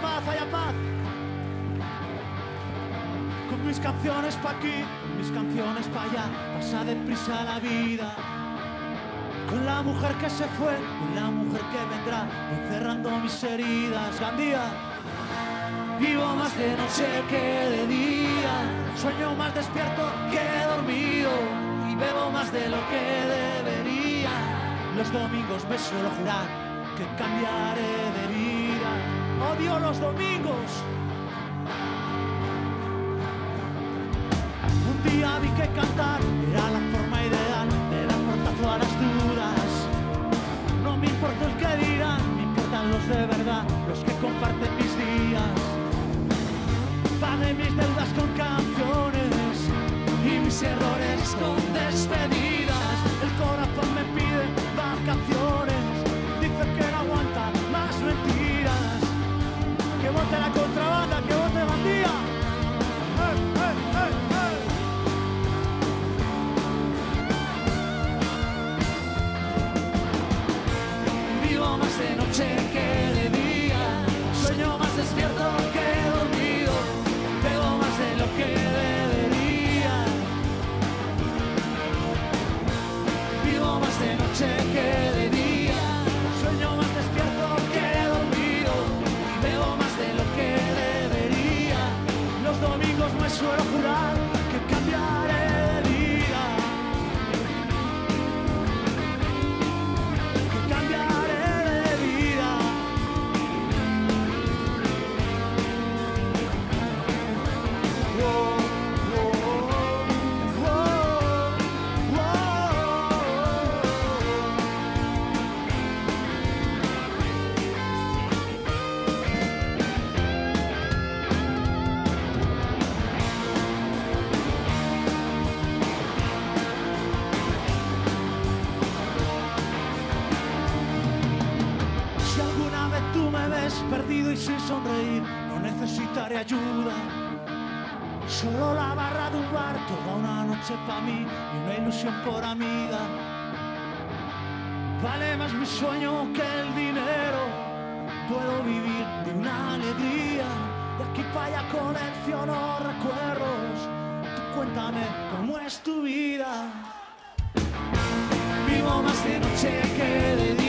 paz, haya paz. Con mis canciones pa' aquí, con mis canciones pa' allá, pasa deprisa la vida. Con la mujer que se fue, con la mujer que vendrá, voy cerrando mis heridas. Gandía. Vivo más de noche que de día, sueño más despierto que dormido y bebo más de lo que debería. Los domingos me suelo jurar que cambiaré de vida. Odio los domingos. Un día vi que cantar era la forma ideal de dar portazo a las duras. No me importa el que dirán, me importan los de verdad, los que comparten mis días. Pagué mis deudas con canciones y mis errores con despedidas. El corazón me pide vacaciones, dice que no aguanta más mentiras. Que vote la contrabanda, que vote Gandía. Vivo más de noche que de día, sueño más despierto que dormido, bebo más de lo que debería. Vivo más de noche que de día, sueño más despierto que dormido y bebo más de lo que debería. Los domingos me suelo jurar que cambiaré de vida, que cambiaré de vida. Si alguna vez tú me ves perdido y sin sonreír, no necesitaré ayuda. Solo la barra de un bar, toda una noche pa' mí y una ilusión por amiga. Vale más mi sueño que el dinero, puedo vivir de una alegría. De aquí pa' allá colecciono recuerdos, tú cuéntame cómo es tu vida. Vivo más de noche que de día,